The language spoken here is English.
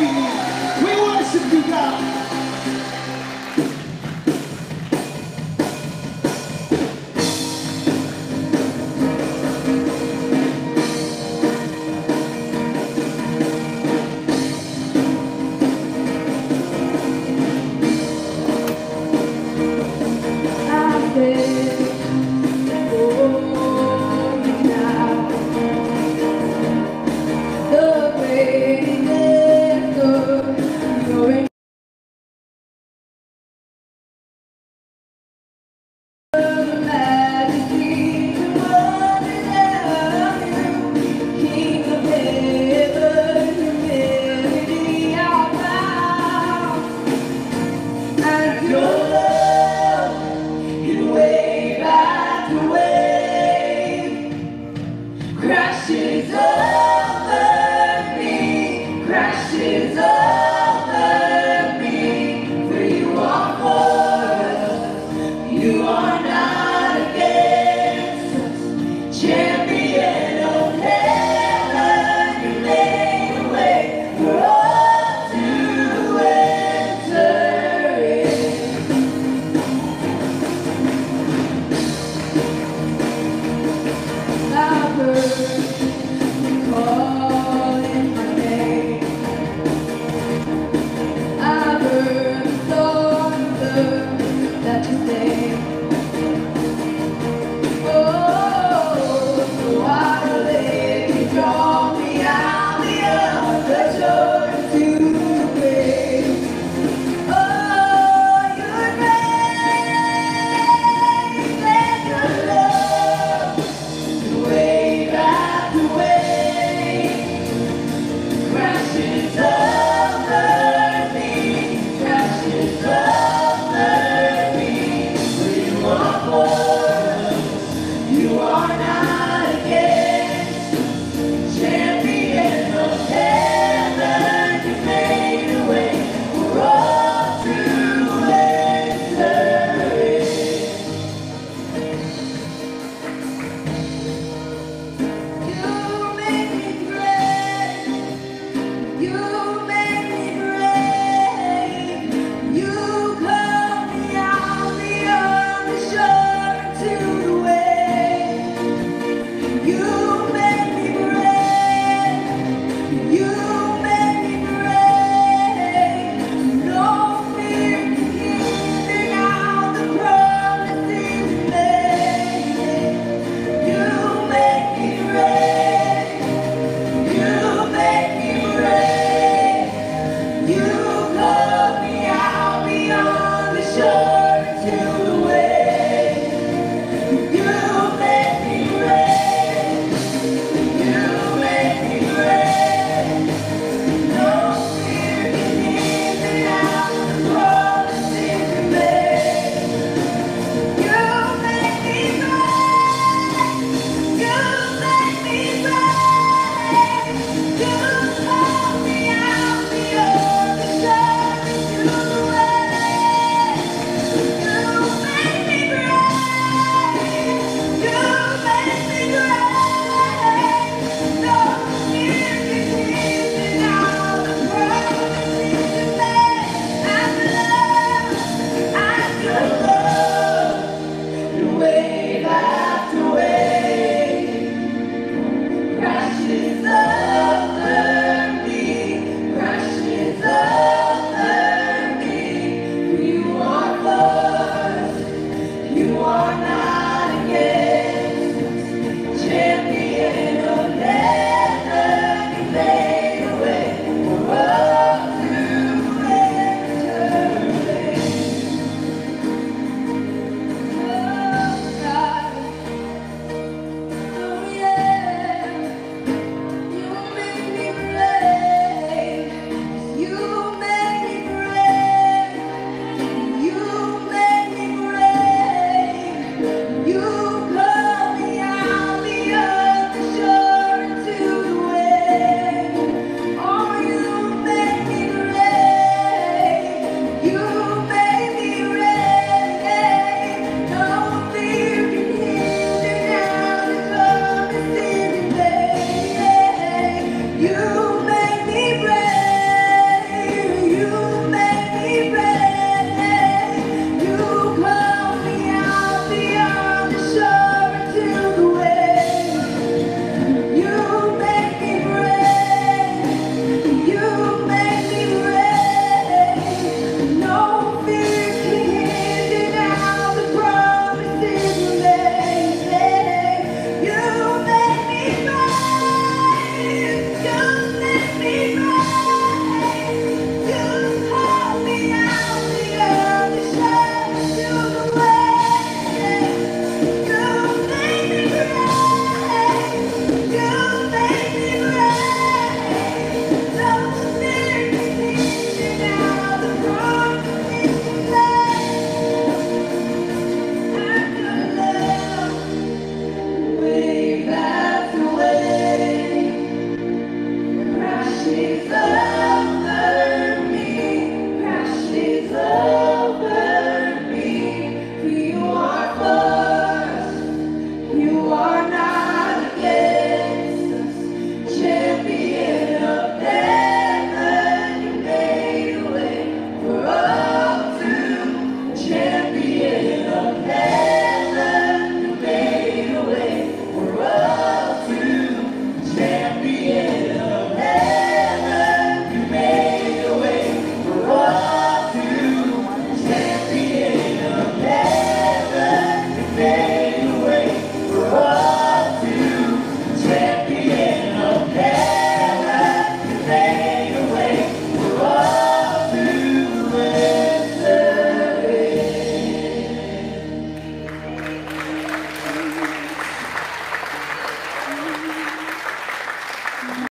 We worship you, God. Crashes over me, crashes over me. For you are for us, you are not against us. Champion of heaven, you made a way for us to enter in. I've heard calling my name. I've heard the thunder that you say. Oh, so I let you draw me out the other shore to the grave. Oh, your grace and your love, wave after wave, crashes over me, crashes over me. For you are for us, you are not against us. Champion of heaven, you made a way for all to enter in. You make me great. You